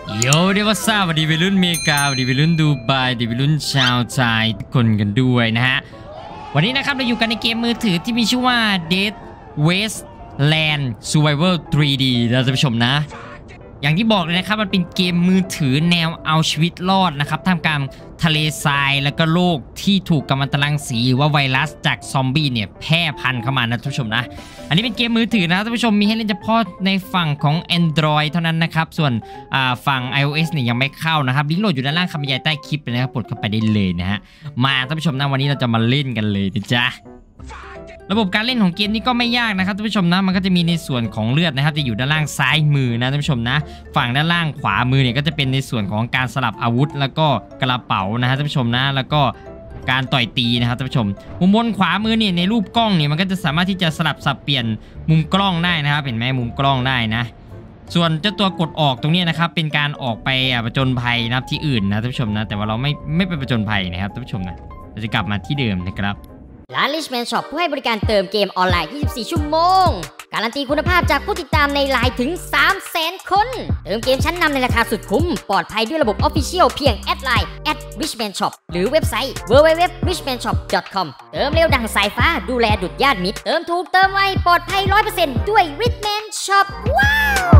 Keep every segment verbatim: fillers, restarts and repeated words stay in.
โยเดียวว่าทราบวัสดีวัยรุ่นเมกาวัสดีวัยรุ่นดูไบวัสดีวัยรุ่นชาวไทยทุกคนกันด้วยนะฮะวันนี้นะครับเราอยู่กันในเกมมือถือที่มีชื่อว่า Dead Wasteland Survival ทรี ดี เราจะไปชมนะอย่างที่บอกเลยนะครับมันเป็นเกมมือถือแนวเอาชีวิตรอดนะครับท่ามกลางทะเลทรายแล้วก็โลกที่ถูกกัมมันตรังสีหรือว่าไวรัสจากซอมบี้เนี่ยแพร่พันธุ์เข้ามานะท่านผู้ชมนะอันนี้เป็นเกมมือถือนะท่านผู้ชมมีให้เล่นเฉพาะในฝั่งของ Android เท่านั้นนะครับส่วนฝั่ง iOS เนี่ยยังไม่เข้านะครับลิงก์โหลดอยู่ด้านล่างคำบรรยายใต้คลิปเลยนะครับกดเข้าไปได้เลยนะฮะมาท่านผู้ชมนะวันนี้เราจะมาเล่นกันเลยนะจ๊ะระบบการเล่นของเกมนี้ก็ไม่ยากนะครับท่านผู้ชมนะมันก็จะมีในส่วนของเลือดนะครับจะอยู่ด้านล่างซ้ายมือนะท่านผู้ชมนะฝั่งด้านล่างขวามือเนี่ยก็จะเป็นในส่วนของการสลับอาวุธแล้วก็กระเป๋านะฮะท่านผู้ชมนะแล้วก็การต่อยตีนะครับท่านผู้ชมมุมบนขวามือเนี่ยในรูปกล้องเนี่ยมันก็จะสามารถที่จะสลับสับเปลี่ยนมุมกล้องได้นะครับเห็นไหมมุมกล้องได้นะส่วนเจ้าตัวกดออกตรงนี้นะครับเป็นการออกไปประจนภัยนะครับที่อื่นนะท่านผู้ชมนะแต่ว่าเราไม่ไม่ไปประจนภัยนะครับท่านผู้ชมนะเราจะกลับมาที่เดิมนะครับร้าน Richman Shop ผู้ให้บริการเติมเกมออนไลน์ ยี่สิบสี่ ชั่วโมงการันตีคุณภาพจากผู้ติดตามในไลน์ถึง สามแสน คนเติมเกมชั้นนำในราคาสุดคุ้มปลอดภัยด้วยระบบ Official เพียงแอดไลน์ แอท richman shop หรือเว็บไซต์ ดับเบิลยู ดับเบิลยู ดับเบิลยู ดอท richman shop ดอท คอม เติมเร็วดังสายฟ้าดูแลดุจญาติมิตรเติมถูกเติมไวปลอดภัย ร้อยเปอร์เซ็นต์ ด้วย Richman Shop ว้าว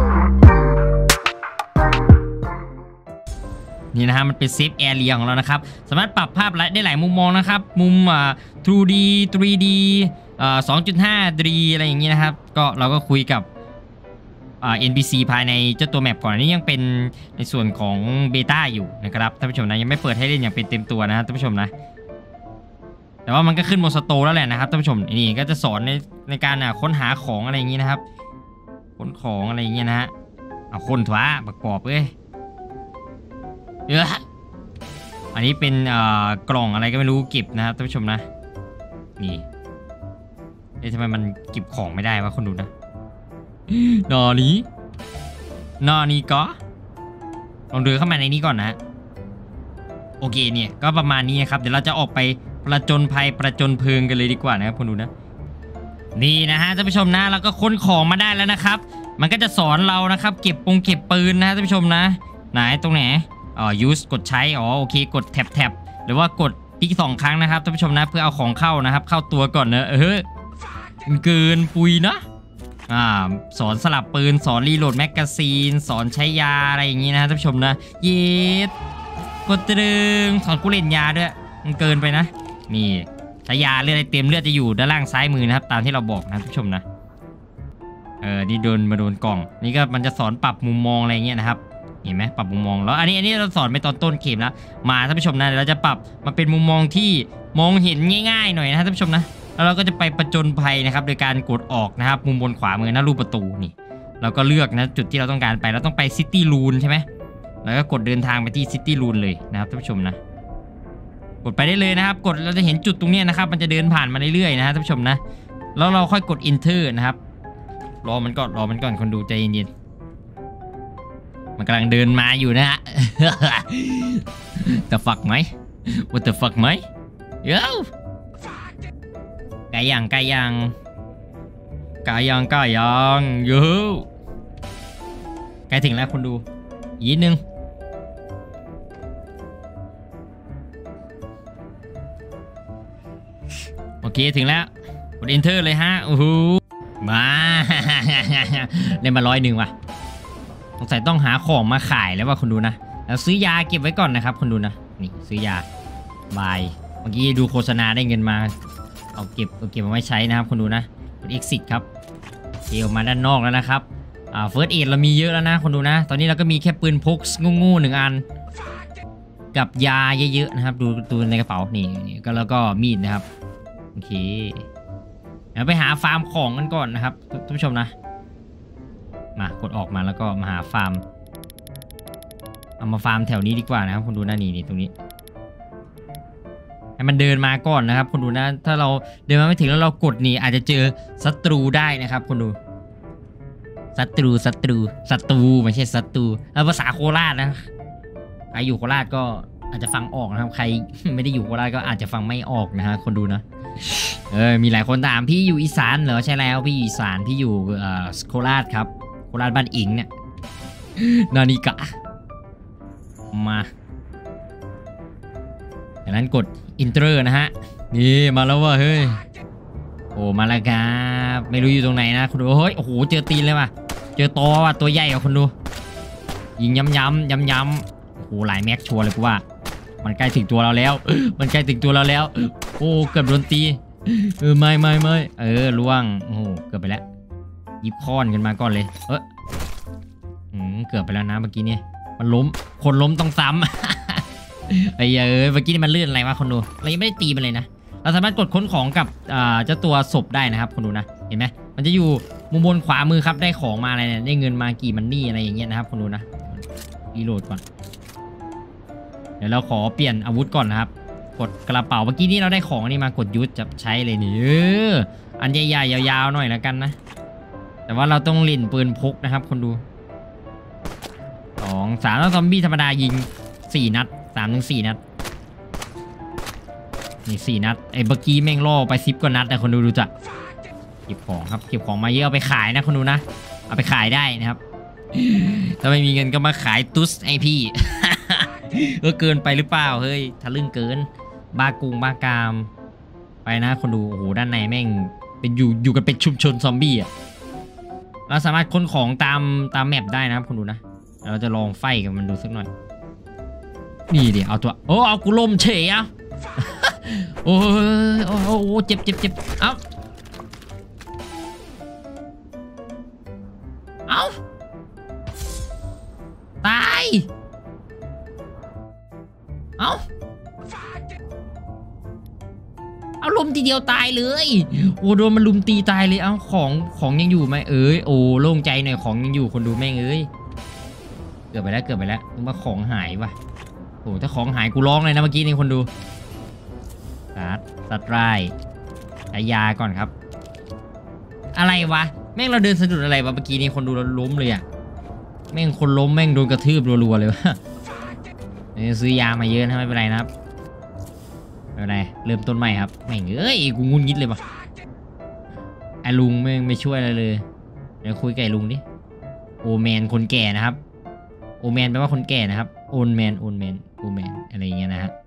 นี่นะฮะมันเป็นเซฟแอเรียของเรานะครับสามารถปรับภาพได้หลายมุมมองนะครับมุมอ่า ทู ดี ทรี ดี อ่า สองจุดห้า ดี อะไรอย่างงี้นะครับก็เราก็คุยกับอ่า เอ็น พี ซี ภายในเจ้าตัวแมปก่อนนี้ยังเป็นในส่วนของเบต้าอยู่นะครับท่านผู้ชมนะยังไม่เปิดให้เล่นอย่างเป็นเต็มตัวนะท่านผู้ชมนะแต่ว่ามันก็ขึ้นบนสโตร์แล้วแหละนะครับท่านผู้ชมนี่ก็จะสอนในในการค้นหาของอะไรอย่างงี้นะครับค้นของอะไรอย่างเงี้ยนะฮะเอาค้นถั่วประกอบเอ้ยเอออันนี้เป็นกล่องอะไรก็ไม่รู้เก็บนะครับท่านผู้ชมนะนี่เอ๊ะทำไมมันเก็บของไม่ได้วะคนดูนะนอนี้นอนี้ก็ลองเดินเข้ามาในนี้ก่อนนะโอเคเนี่ยก็ประมาณนี้นะครับเดี๋ยวเราจะออกไปประจนภัยประจนเพลิงกันเลยดีกว่านะครับคนดูนะนี่นะฮะท่านผู้ชมนะเราก็ค้นของมาได้แล้วนะครับมันก็จะสอนเรานะครับเก็บปงเก็บปืนนะท่านผู้ชมนะไหนตรงไหนอ๋อ use กดใช้อ๋อโอเคกดแท็บแท็บหรือว่ากดคลิกสองครั้งนะครับท่านผู้ชมนะเพื่อเอาของเข้านะครับเข้าตัวก่อนเนอะเออเกินปุยนะอ่าสอนสลับปืนสอนรีโหลดแมกกาซีนสอนใช้ยาอะไรอย่างงี้นะท่านผู้ชมนะเย็ดกดตรึงสอนกูเล่นยาด้วยมันเกินไปนะนี่ใช้ยาเลือดเต็มเลือดจะอยู่ด้านล่างซ้ายมือนะครับตามที่เราบอกนะท่านผู้ชมนะเออนี่โดนมาโดนกล่องนี่ก็มันจะสอนปรับมุมมองอะไรเงี้ยนะครับเห็นไหมปรับมุมมองแล้วอันนี้อันนี้เราสอนไปตอนต้นเกมแล้วมาท่านผู้ชมนะเราจะปรับมาเป็นมุมมองที่มองเห็นง่ายๆหน่อยนะท่านผู้ชมนะแล้วเราก็จะไปประจนภัยนะครับโดยการกดออกนะครับมุมบนขวามือนะรูปประตูนี่เราก็เลือกนะจุดที่เราต้องการไปเราต้องไปซิตี้รูนใช่ไหมแล้วก็กดเดินทางไปที่ซิตี้รูนเลยนะครับท่านผู้ชมนะกดไปได้เลยนะครับกดเราจะเห็นจุดตรงนี้นะครับมันจะเดินผ่านมาเรื่อยๆนะท่านผู้ชมนะแล้วเราค่อยกด enter นะครับรอมันก่อนรอมันก่อนคนดูใจเย็นมันกำลังเดินมาอยู่นะฮะ แต่ฝักไหมว่าแต่ฝักไหมเย้ไก่ย่างไก่ย่างไก่ย่างไก่ย่างเย้ใกล้ถึงแล้วคนดูอีกนึงโอเคถึงแล้วกด enter เลยฮะโอ้โหมาได้มาร้อยหนึ่งว่ะสงสัยต้องหาของมาขายแล้วว่าคนดูนะแล้วซื้อยาเก็บไว้ก่อนนะครับคนดูนะนี่ซื้อยาบายเมื่อกี้ดูโฆษณาได้เงินมาเอาเก็บเอาเก็บมาไว้ใช้นะครับคนดูนะกด exit ครับเกี่ยวมาด้านนอกแล้วนะครับอ่า first aid เรามีเยอะแล้วนะคนดูนะตอนนี้เราก็มีแค่ปืนพกงูๆหนึ่งอันกับยาเยอะๆนะครับดูดูในกระเป๋านี่ก็แล้วก็มีดนะครับโอเคเดี๋ยวไปหาฟาร์มของกันก่อนนะครับท่านผู้ชมนะมากดออกมาแล้วก็มาหาฟาร์มเอามาฟาร์มแถวนี้ดีกว่านะครับคนดูหน้านี่นี่ตรงนี้ให้มันเดินมาก่อนนะครับคนดูนะถ้าเราเดินมาไม่ถึงแล้วเรากดนี่อาจจะเจอศัตรูได้นะครับคนดูศัตรูศัตรูศัตรูไม่ใช่ศัตรูเอาภาษาโคราชนะใครอยู่โคราชก็อาจจะฟังออกนะครับใครไม่ได้อยู่โคราชก็อาจจะฟังไม่ออกนะฮะคนดูนะเออมีหลายคนถามพี่อยู่อีสานเหรอใช่แล้วพี่อยู่อีสานพี่อยู่โคราชครับโคราชบ้านอิงเนี่ยนานิกะมาจากนั้นกด enter นะฮะนี่มาแล้วว่ะเฮ้ยโอ้มาแล้วครับไม่รู้อยู่ตรงไหนนะคุณดูเฮ้ยโอ้โหเจอตีนเลยว่ะเจอตัวว่ะตัวใหญ่กว่าคุณดูยิงย้ำย้ำย้ำย้ำโอ้โหหลายแม็กชัวร์เลยกูว่ามันใกล้ถึงตัวเราแล้วมันใกล้ถึงตัวเราแล้วโอ้เกือบโดนตีเออไม่ไม่ไม่เออล่วงโอ้โหเกือบไปแล้วหยิบค้อนขึ้นมาก่อนเลยเอออืมเกือบไปแล้วนะเมื่อกี้เนี่ยมันล้มคนล้มต้องซ้ำไอ้เอ้ยเมื่อกี้นี่มันเลื่อนอะไรวะคนดูเรายังไม่ได้ตีมันเลยนะเราสามารถกดค้นของกับเจ้าตัวศพได้นะครับคนดูนะเห็นไหมมันจะอยู่มุมบนขวามือครับได้ของมาอะไรเนี่ยได้เงินมากี่มันนี่อะไรอย่างเงี้ยนะครับคนดูนะรีโหลดก่อนเดี๋ยวเราขอเปลี่ยนอาวุธก่อนนะครับกดกระเป๋าเมื่อกี้นี้เราได้ของนี่มากดยุทธจะใช้เลยนี่เอออันใหญ่ๆยาวๆหน่อยแล้วกันนะแต่ว่าเราต้องเล่นปืนพกนะครับคนดูสองสามแล้วซอมบี้ธรรมดายิงสี่นัดสามถึงสี่นัดนี่สี่นัดไอ้เมื่อกี้แม่งล่อไปสิบกว่านัดแต่คนดูดูจ้ะเก็บของครับเก็บของมาเยอะเอาไปขายนะคนดูนะเอาไปขายได้นะครับถ้าไม่มีเงินก็มาขายตุ๊สไอพี่ เออเกินไปหรือเปล่าเฮ้ยทะลึ่งเกินบ้ากุงบ้ากามไปนะคนดูโอ้โหด้านในแม่งเป็นอยู่อยู่กันเป็นชุมชนซอมบี้อ่ะเราสามารถค้นของตามตามแมปได้นะครับคนดูนะเราจะลองไฟกับมันดูสักหน่อยนี่ดิเอาตัวโอ้เอากูลมเฉยอ่ะโอ้โอ้โอ้เจ็บเจ็บเจ็บเอ้าเอ้าตายเอ้าเอาลุมทีเดียวตายเลยโอ้โดนมันลุมตีตายเลยเอ้าของของยังอยู่ไหมเอ้ยโอ้โล่งใจหน่อยของยังอยู่คนดูแม่งเอ้ยเกือบไปแล้วเกือบไปแล้วนึกว่าของหายว่ะโอ้ถ้าของหายกูร้องเลยนะเมื่อกี้นี่คนดูสัตว์สัตว์ร้ายใช้ยาก่อนครับอะไรวะแม่งเราเดินสะดุดอะไรวะเมื่อกี้นี่คนดูเราล้มเลยอะแม่งคนล้มแม่งโดนกระทืบรัวๆเลยวะซื้อยามาเยอะนะไม่เป็นไรนะครับไม่เป็นไรเริ่มต้นใหม่ครับแม่งเอ้ยกูงุนงิดเลยวะไอ้ลุงแม่งไม่ช่วยอะไรเลยเดี๋ยวคุยกับไอ้ลุงดิโอแมนคนแก่นะครับโอแมนแปลว่าคนแก่นะครับโอนแมนโอนแมนโอแมนอะไรอย่างเงี้ยนะฮะ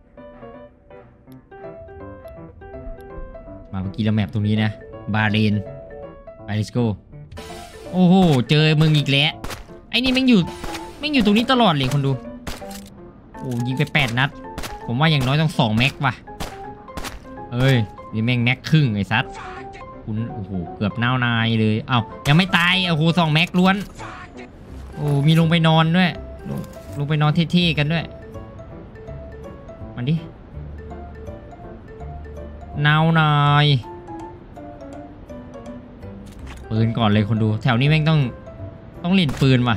มาเมื่อกี้เราแมปตรงนี้นะบาเรนไป let's go โอ้โหเจอมึงอีกแล้วไอ้นี่แม่งอยู่แม่งอยู่ตรงนี้ตลอดเลยคนดูโอ้ยิงไปแปดนัดผมว่าอย่างน้อยต้องสองแม็กว่ะเอ้ยนี่แม่งแม็กครึ่งไอ้ซัดคุณโอ้โหเกือบน่านายเลยเอ้ายังไม่ตายโอ้โหสองแม็กล้วนโอ้มีลงไปนอนด้วยลงลงไปนอนเท่ๆกันด้วยมันดิน่านายปืนก่อนเลยคนดูแถวนี้แม่งต้องต้องเล่นปืนว่ะ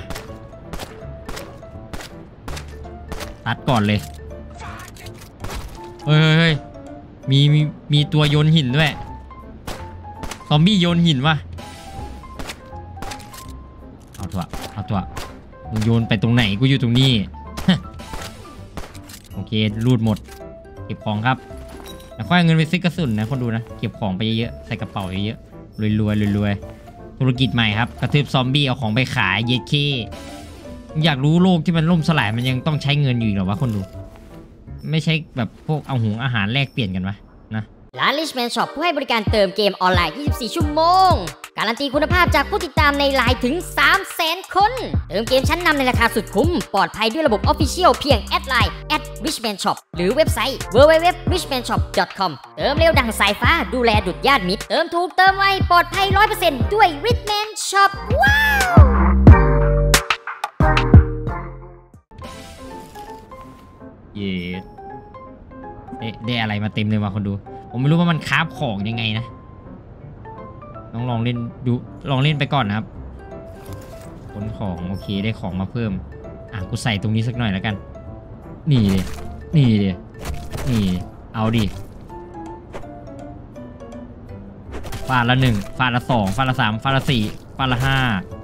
ตัดก่อนเลยเฮ้ยมีมีมีตัวโยนหินด้วยซอมบี้โยนหินว่ะเอาตัวเอาตัวมึงโยนไปตรงไหนกูอยู่ตรงนี้ โอเครูดหมดเก็บของครับแล้วค่อยเงินไปซื้อกระสุนนะคนดูนะเก็บของไปเยอะๆใส่กระเป๋าเยอะๆรวยๆรวยๆธุรกิจใหม่ครับกระทืบซอมบี้เอาของไปขายเยเคอยากรู้โลกที่มันล่มสลายมันยังต้องใช้เงินอยู่หรอวะคนดูไม่ใช่แบบพวกเอาหุงอาหารแลกเปลี่ยนกันวะนะร้าน Richman Shop ผู้ให้บริการเติมเกมออนไลน์ ยี่สิบสี่ ชั่วโมงการันตีคุณภาพจากผู้ติดตามในไลน์ถึง สามแสน คนเติมเกมชั้นนำในราคาสุดคุ้มปลอดภัยด้วยระบบ Official เพียงแอดไลน์ แอท richman shop หรือเว็บไซต์ ดับเบิลยู ดับเบิลยู ดับเบิลยู ดอท richman shop ดอท คอม เติมเร็วดังสายฟ้าดูแลดุจญาติมิตรเติมถูกเติมไวปลอดภัย ร้อยเปอร์เซ็นต์ ด้วย Richman Shop ว้าวเย้ได้อะไรมาเต็มเลยว่ะคนดูผมไม่รู้ว่ามันคราฟของยังไงนะต้องลองเล่นดูลองเล่นไปก่อนนะครับขนของโอเคได้ของมาเพิ่มอ่ะกูใส่ตรงนี้สักหน่อยแล้วกันนี่เลยนี่เลยนี่เอาดิฟาดละหนึ่งฟาดละสองฟาดละสามฟาดละสี่ฟาดละห้า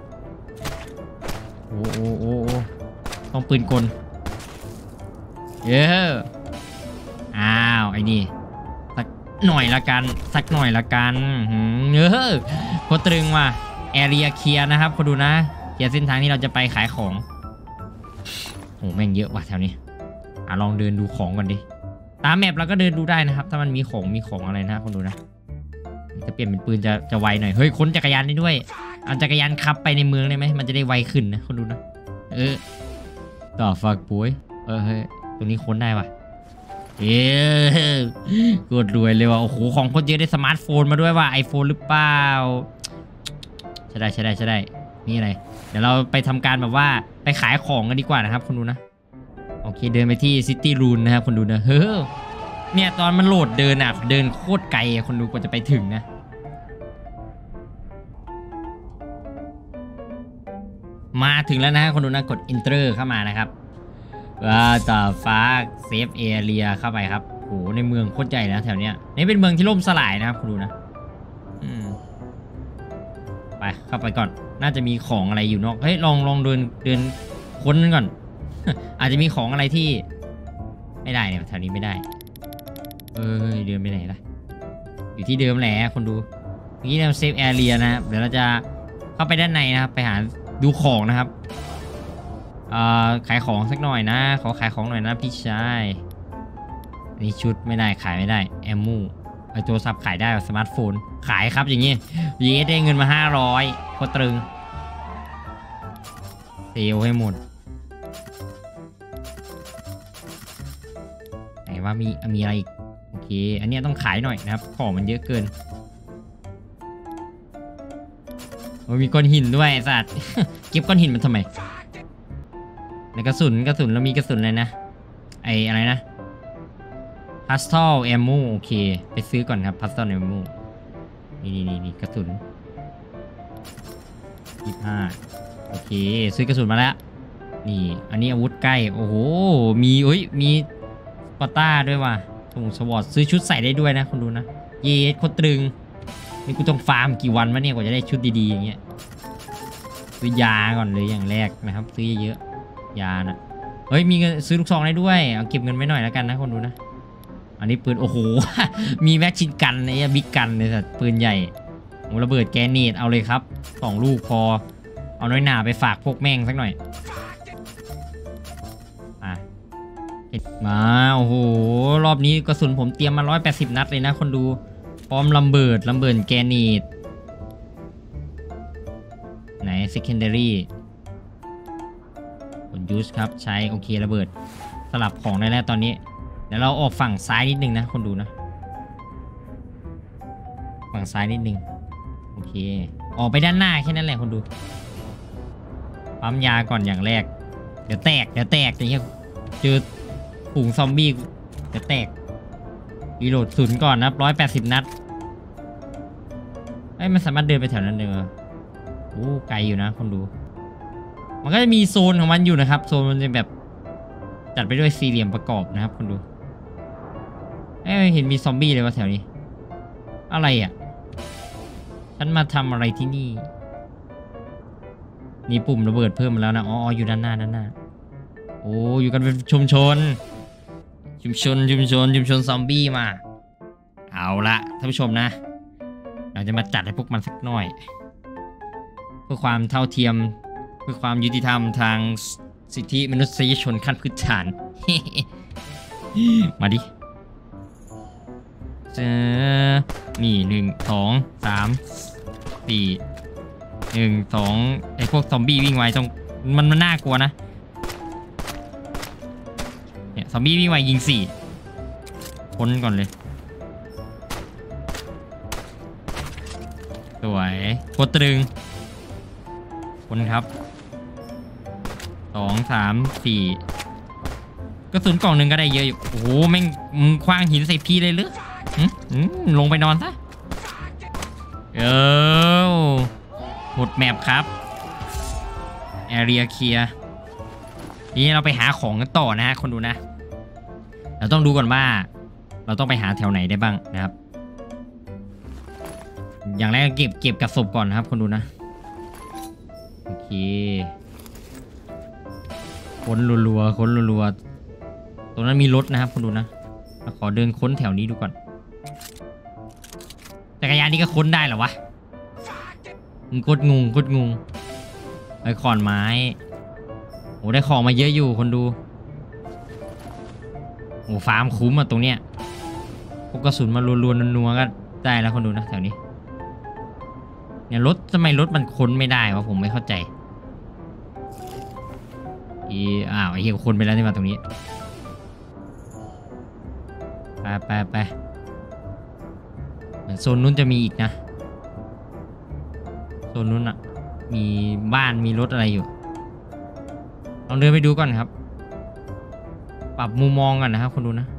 โอ้โอ้โอ้ต้องปืนกลเยอะอ้าวไอ้นี่สักหน่อยละกันสักหน่อยละกันเยอะโคตรตรึงว่ะแอเรียเคลียร์นะครับคนดูนะเคลียร์เส้นทางที่เราจะไปขายของโอ้แม่งเยอะว่ะแถวนี้อ่ะลองเดินดูของก่อนดิตามแมปเราก็เดินดูได้นะครับถ้ามันมีของมีของอะไรนะคนดูนะถ้าเปลี่ยนเป็นปืนจะจะไวหน่อยเฮ้ยค้นจักรยานได้ด้วยเอาจักรยานขับไปในเมืองได้ไหมมันจะได้ไวขึ้นนะคนดูนะเออต่อฝากปุ้ยเออเฮ้ยตรงนี้ค้นได้ป่ะเออกดรวยเลยว่ะโอ้โหของโคตรเยอะได้สมาร์ทโฟนมาด้วยว่ะไอโฟนหรือเปล่าใช่ได้ใช่ได้ใช่ได้นี่อะไรเดี๋ยวเราไปทำการแบบว่าไปขายของกันดีกว่านะครับคนดูนะโอเคเดินไปที่ซิตี้รูนนะครับคนดูนะเฮ้อเนี่ยตอนมันโหลดเดินอ่ะเดินโคตรไกลคนดูกว่าจะไปถึงนะมาถึงแล้วนะคนดูนะกด enter เข้ามานะครับว่าต่อฟ้าเซฟเอเรียเข้าไปครับโหในเมืองโคตรใหญ่นะแถวเนี้ยนี่เป็นเมืองที่ล่มสลายนะครับคุณดูนะอืมไปเข้าไปก่อนน่าจะมีของอะไรอยู่นอกเฮ้ยลองลองเดินเดินค้นก่อน อาจจะมีของอะไรที่ไม่ได้เนี่ยแถวนี้ไม่ได้เอ้ยเดินไปไหนล่ะอยู่ที่เดิมแหละคนดูนี่เราเซฟแอเรียนะเดี๋ยวเราจะเข้าไปด้านในนะครับไปหาดูของนะครับขายของสักหน่อยนะขอขายของหน่อยนะพี่ชายนี่ชุดไม่ได้ขายไม่ได้แอมมูไอโทรศัพท์ขายได้สมาร์ทโฟนขายครับอย่างงี้เย้ได้เงินมาห้าร้อยโคตรตรึงเซลให้หมดไหนว่ามีมีอะไรอีกโอเคอันนี้ต้องขายหน่อยนะครับของมันเยอะเกินโอ้มีก้อนหินด้วยไอ้สัตว์ เก็บก้อนหินมันทำไมในกระสุนกระสุนเรามีกระสุนอะไรนะไออะไรนะพัสตอลแอมโมโอเคไปซื้อก่อนครับพัสตอลแอมโมนี่นี่นี่กระสุนยี่สิบห้าโอเคซื้อกระสุนมาแล้วนี่อันนี้อาวุธใกล้โอ้โหมีเอ้ยมีสปาต้าด้วยว่ะถุงสวอตซื้อชุดใส่ได้ด้วยนะคุณดูนะเย้โคตรตรึงนี่กูต้องฟาร์มกี่วันวะเนี่ยกว่าจะได้ชุดดีๆอย่างเงี้ยซื้อยาก่อนเลยอย่างแรกนะครับซื้อเยอะยานะเฮ้ยมีเงินซื้อลูกซองได้ด้วยเอาเก็บเงินไว้หน่อยแล้วกันนะคนดูนะอันนี้ปืนโอ้โห มีแม็กชินกันไอ้บิ๊กกันเลยสัตว์ปืนใหญ่โอ้ระเบิดแกนเนตเอาเลยครับสองลูกพอเอาน้อยหนาไปฝากพวกแม่งสักหน่อยมามาโอ้โหรอบนี้กระสุนผมเตรียมมาร้อยแปดสิบนัดเลยนะคนดูพร้อมลำเบิดลำเบิดแกนเนตไหน secondary กด use ครับใช้โอเคระเบิดสลับของได้แล้วตอนนี้เดี๋ยวเราออกฝั่งซ้ายนิดนึงนะคนดูนะฝั่งซ้ายนิดนึงโอเคออกไปด้านหน้าแค่นั้นแหละคนดูปั๊มยาก่อนอย่างแรกเดี๋ยวแตกเดี๋ยวแตกอย่างเงี้ยเจอฝูงซอมบี้เดี๋ยวแตกรีโหลดศูนย์ก่อนนะร้อยแปดสิบนัดไอ้มันสามารถเดินไปแถวนั้นเลยโอ้ไกลอยู่นะคนดูมันก็จะมีโซนของมันอยู่นะครับโซนมันจะแบบจัดไปด้วยสี่เหลี่ยมประกอบนะครับคนดูเอ้เห็นมีซอมบี้เลยว่าแถวนี้อะไรอ่ะฉันมาทำอะไรที่นี่นี่ปุ่มระเบิดเพิ่มมาแล้วนะอ๋ออยู่ด้านหน้าด้านหน้าโอ้อยู่กันเป็นชุมชนชุมชนชุมชนชุมชนซอมบี้มาเอาละท่านผู้ชมนะเราจะมาจัดให้พวกมันสักหน่อยเพื่อความเท่าเทียมเพื่อความยุติธรรมทางสิทธิมนุษยชนขั้นพื้นฐาน มาดิเจอนี่หนึ่งสองสามสี่หนึ่งสองไอพวกซอมบี้วิ่งไวต้องมันมันน่ากลัวนะเนี่ยซอมบี้วิ่งไวยิงสี่พ้นก่อนเลยสวยโคตรตรึงพ้นครับสองสามสี่กระสุนกล่องหนึ่งก็ได้เยอะอยู่โอ้โหแม่งมึงคว้างหินใส่พี่เลยหรือลงไปนอนซะเออหมดแมปครับแอเรียเคลียร์ทีนี้เราไปหาของกันต่อนะฮะคนดูนะเราต้องดูก่อนว่าเราต้องไปหาแถวไหนได้บ้างนะครับอย่างแรกเก็บเก็บกระสอบก่อนนะครับคนดูนะโอเคค้นรัวๆค้นรัวๆตรงนั้นมีรถนะครับคุณดูนะขอเดินค้นแถวนี้ดูก่อนจักรยานนี้ก็ค้นได้เหรอวะมึงกดงงกดงงไอ้ขอนไม้โอ้ได้ของมาเยอะอยู่คนดูโอ้ฟาร์มคุ้มอ่ะตรงเนี้ยพวกกระสุนมารัวๆนัวๆก็ได้แล้วคนดูนะแถวนี้เนี่ยรถทำไมรถมันค้นไม่ได้วะผมไม่เข้าใจอีอ้าวไอ้เหี้ยคนไปแล้วที่มาตรงนี้ไปไปไปเหมือนโซนนู้นจะมีอีกนะโซนนู้นอ่ะมีบ้านมีรถอะไรอยู่ลองเดินไปดูก่อนครับปรับมุมมองกันนะครับคนดูนะ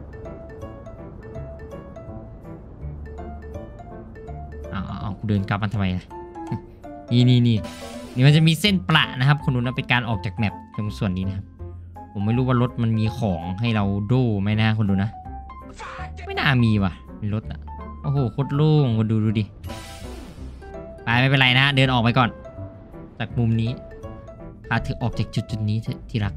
เอาเอาเอาเดินกลับมันทำไมนี่นี่นี่นี่มันจะมีเส้นประนะครับคนดูนะเป็นการออกจากแมปตรงส่วนนี้นะครับผมไม่รู้ว่ารถมันมีของให้เราดูไหมนะคนดูนะไม่น่ามีว่ะมีรถอ่ะโอ้โหโคตรโล่งคนดูดูดิไปไม่เป็นไรนะเดินออกไปก่อนจากมุมนี้พาเธอออกจากจุดจุดนี้ที่รัก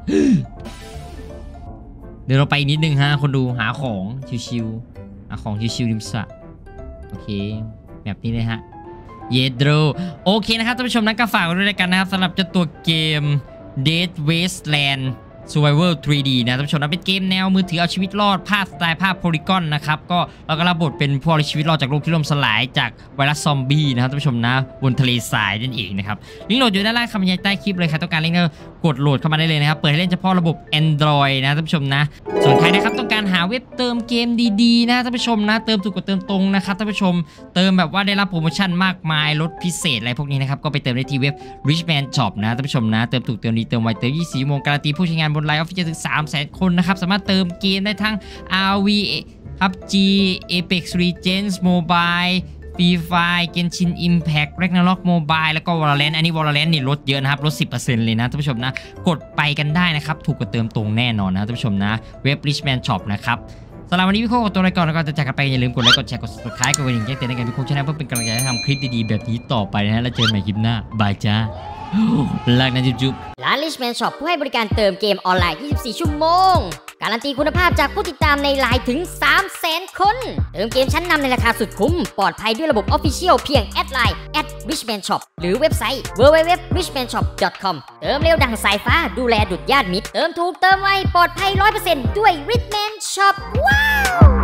เดี๋ยวเราไปนิดนึงฮะคนดูหาของชิวๆหาของชิวๆริมสระโอเคแบบนี้เลยฮะเยโดรโอเคนะครับท่านผู้ชมนั้นก็ฝากไว้ด้วยกันนะครับสำหรับเจ้าตัวเกม Dead Wasteland Survival ทรี ดี นะท่านผู้ชมนะเป็นเกมแนวมือถือเอาชีวิตรอดภาพสไตล์ภาพโพลีกอนนะครับก็เราก็รับบทเป็นผู้เอาชีวิตรอดจากโลกที่ล่มสลายจากไวรัสซอมบี้นะครับท่านผู้ชมนะบนทะเลทรายนั่นเองนะครับลิงก์โหลดอยู่ด้านล่างคำบรรยายใต้คลิปเลยครับต้องการลิงก์ก็กดโหลดเข้ามาได้เลยนะครับเปิดให้เล่นเฉพาะระบบ Android นะท่านผู้ชมนะส่วนใครนะครับต้องการหาเว็บเติมเกมดีๆนะท่านผู้ชมนะเติมถูกกว่าเติมตรงนะครับท่านผู้ชมเติมแบบว่าได้รับโปรโมชั่นมากมายลดพิเศษอะไรพวกนี้นะครับก็ไปเติมได้ที่เว็บ Richman Shop นะท่านผู้ชมนะเติมถูกเติมดีเติมไวเติมยี่สิบสี่ชั่วโมงการันตีผู้ใช้งานบนไลน์ออฟฟิเชียลถึงสามแสนคนนะครับสามารถเติมเกมได้ทั้ง อาร์ วี พับ จี Apex Legends Mobile Free Fire Genshin Impact Ragnarok Mobile แล้วก็ Valorant อันนี้ Valorant นี่ลดเยอะนะครับลด สิบเปอร์เซ็นต์ เลยนะท่านผู้ชมนะกดไปกันได้นะครับถูกกว่าเติมตรงแน่นอนนะท่านผู้ชมนะเว็บ Richman Shop นะครับสำหรับวันนี้พี่โค้กตัวอะไรก่อนแล้วก็จะจากกันไปอย่าลืมกดไลค์กดแชร์กด Subscribe กดกระดิ่งแจ้งเตือนให้กันพี่โค้กชนะเพื่อเป็นกำลังใจให้ทำคลิปดีๆแบบนี้ต่อไปนะฮะแล้วเจอกันใหม่คลิปหน้าบายจ้ารักนะจุ๊บๆร้าน Richman Shop ผู้ให้บริการเติมเกมออนไลน์ ยี่สิบสี่ ชั่วโมงการันตีคุณภาพจากผู้ติดตามในไลน์ถึง สามแสน คนเติมเกมชั้นนำในราคาสุดคุ้มปลอดภัยด้วยระบบ Official เพียงแอดไลน์ แอท richman shop หรือเว็บไซต์ ดับเบิลยู ดับเบิลยู ดับเบิลยู ดอท richman shop ดอท คอม เติมเร็วดังสายฟ้าดูแลดุจญาติมิตรเติมถูกเติมไวปลอดภัย ร้อยเปอร์เซ็นต์ ด้วย Richman Shop ว้าว